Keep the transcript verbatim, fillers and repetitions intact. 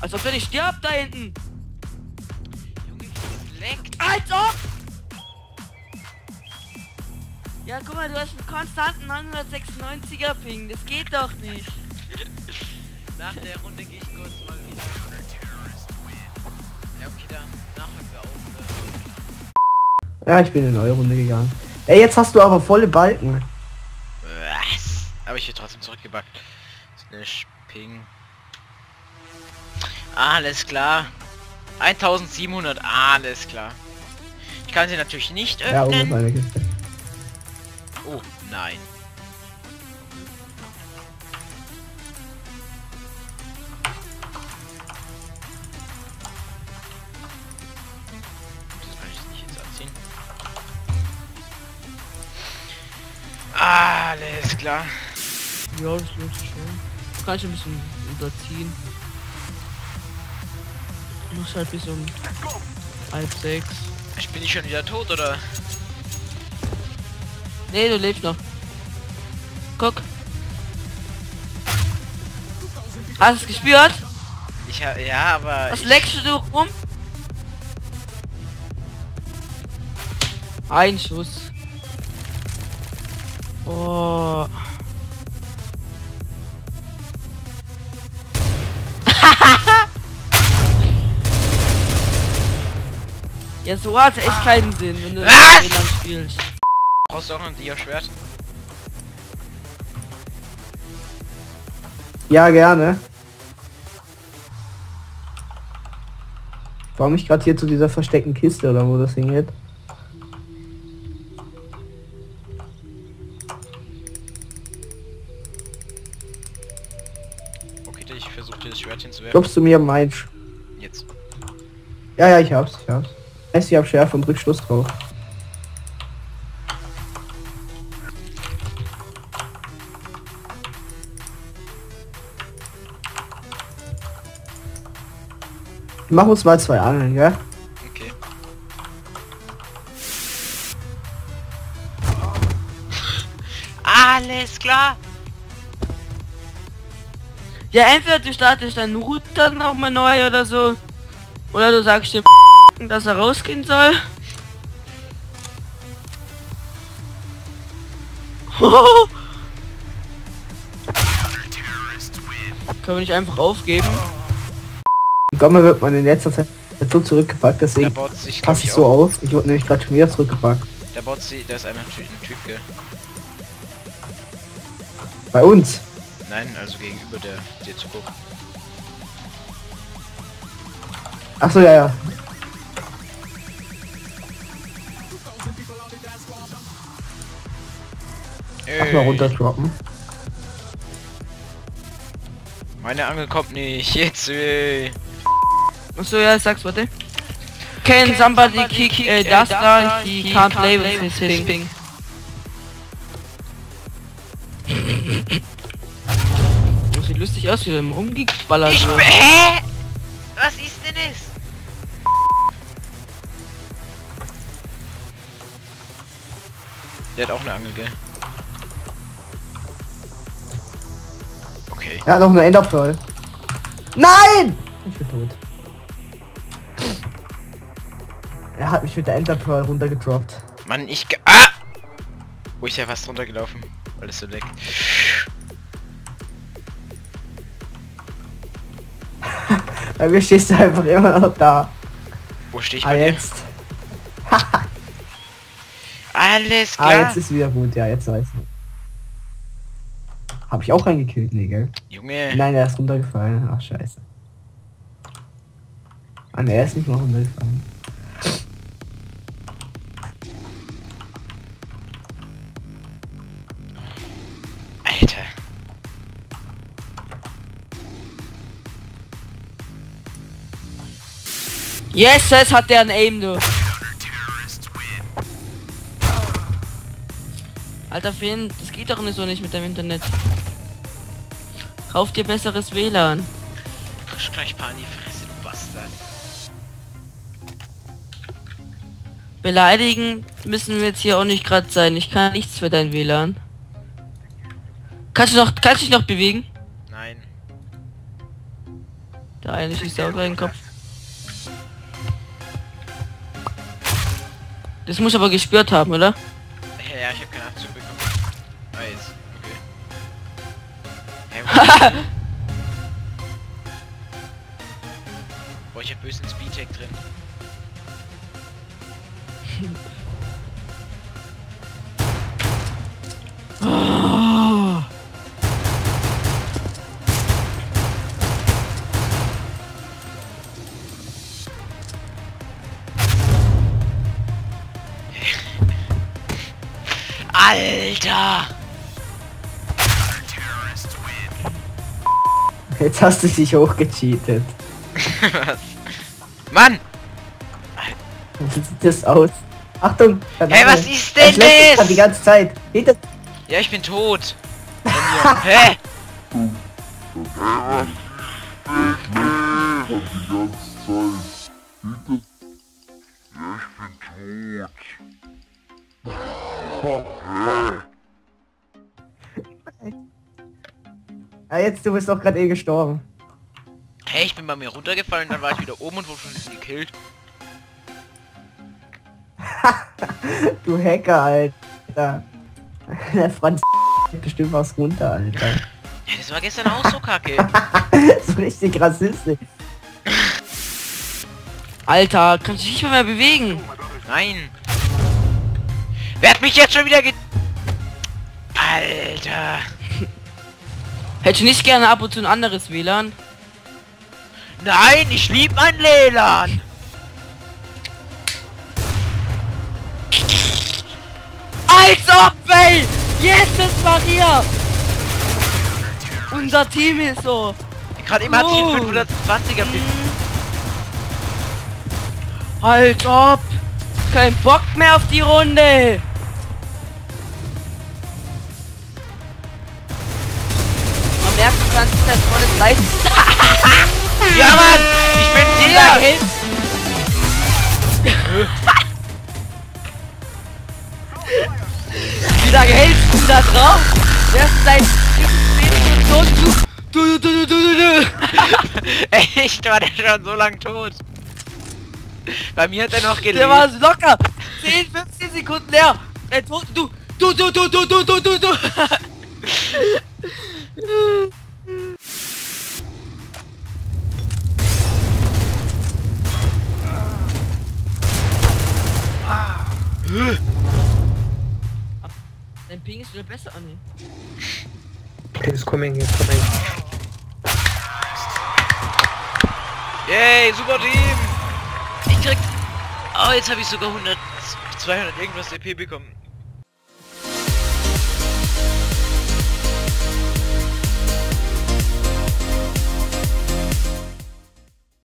Als ob der nicht stirbt da hinten. Junge, wie leckt. Als ob! Ja, guck mal, du hast einen konstanten neunhundertsechsundneunziger Ping. Das geht doch nicht. Nach der Runde gehe ich kurz mal wieder. Ja, okay, dann nachher wir auf. Ja, ich bin in eine neue Runde gegangen. Ey, jetzt hast du aber volle Balken. Was? Aber ich wird trotzdem zurückgebackt. Slash Ping. Alles klar. eintausendsiebenhundert, alles klar. Ich kann sie natürlich nicht Ja, oben ist öffnen. eine Kiste. Oh, nein. Das kann ich nicht jetzt anziehen. Alles klar. Ja, das lohnt sich schon. Das kann ich ein bisschen überziehen. Ich muss halt bis um halb sechs. Ich bin ich schon wieder tot, oder? Nee, du lebst noch. Guck. Hast du es gespürt? Ich ha ja, aber Was ich, leckst du rum? Ein Schuss. Oh. Ja, so hat echt keinen Sinn, wenn du Was? das W L A N spielst. brauchst du auch ein Dia-Schwert? Ja, gerne. Warum ich gerade hier zu dieser versteckten Kiste oder wo das hingeht? Okay, ich versuche dir das Schwert hinzuwerfen. Glaubst du mir mein Sch Jetzt. Ja, ja, ich hab's, ich hab's. Heißt, ich hab Schärfe und Rückschluss drauf. Mach uns mal zwei Angeln, gell? Okay. Alles klar. Ja, entweder du startest deinen Router nochmal neu oder so. Oder du sagst dem dass er rausgehen soll. Können wir nicht einfach aufgeben? Gomme wird man in letzter Zeit so zurückgepackt, Der deswegen baut sich, glaub passt ich, ich so auf. auf. Ich wurde nämlich gerade schon wieder zurückgepackt. Der baut sich, der ist einfach ein Typ, ein Typ, gell? Bei uns. Nein, also gegenüber der, der zu gucken. Achso, ja, ja. Ach, mal runter droppen. Meine Angel kommt nicht. Jetzt, ey. Achso, ja, sag's, warte. Can somebody kick äh, das da? He can't play with his ping. Das sieht lustig aus, wie er im umgeballert Ich wird. hä? Was ist denn das? Der hat auch eine Angel, gell? Okay. Ja, noch eine Enderpearl. Nein! Ich bin tot. Er hat mich mit der Enderpearl runtergedroppt. Mann, ich ge ah! Wo ist ja fast runtergelaufen, weil es so leckt. Bei mir stehst du einfach immer noch da. Wo stehe ich Ah, bei dir? jetzt. Alles klar. Ah, jetzt ist wieder gut. Ja, jetzt weiß ich. Hab ich auch reingekillt? Nee, gell? Junge. Nein, er ist runtergefallen. Ach, scheiße. Ah, ne, er ist nicht mal runtergefallen. Alter. Yes, es hat der ein Aim, du. Alter Finn, das geht doch nicht so nicht mit dem Internet. Kauf dir besseres W L A N. Kriegst gleich paar in die Fresse, du Bastard. Beleidigen müssen wir jetzt hier auch nicht gerade sein. Ich kann nichts für dein W L A N. Kannst du noch, kannst du dich noch bewegen? Nein. Der eine schießt auch gleich in den Kopf. Das muss aber gespürt haben, oder? Ja, ja, ich habe keine Abzug bekommen. Weiß, okay. Hey, boah, ich hab bösen Speedcheck drin. Oh. Alter! Jetzt hast du dich hochgecheatet. Was? Mann! Wie sieht das aus? Achtung! Hey, was ist Er denn schlägt sich das? die ganze Zeit. Hinter Ja, ich bin tot. Hä? Ja, jetzt, du bist doch gerade eh gestorben. Hey, ich bin bei mir runtergefallen, dann war ich wieder oben und wurde schon gekillt. Du Hacker, Alter. Der Franz bestimmt was runter, Alter. Ja, das war gestern auch so kacke. So richtig rassistisch. Alter, kannst du dich nicht mehr bewegen? Nein. Wer hat mich jetzt schon wieder ge... Alter. Hättest du nicht gerne ab und zu ein anderes W L A N? Nein, ich lieb mein L A N. Als ob, ey! Jesus Maria! Unser Team ist so. Gerade eben hatte ich Oh. einen fünfhundertzwanziger Pin. Als ob! Kein Bock mehr auf die Runde! Man merkt, du kannst das volles leisten. Ja, Mann! Ich bin Jeder der! hält. Wie lange hältst du da drauf? Wer ist dein Du, du, du, du, du, du. Echt, war der schon so lang tot? Bei mir hat er noch gelebt. Der war locker zehn, fünfzehn Sekunden leer. Der Tod, du, du, du, du, du, du, du, du, du. Dein Ping ist wieder besser an. He's coming, he's coming. Yay, super Team! Ich krieg... Oh, jetzt habe ich sogar hundert, zweihundert irgendwas E P bekommen.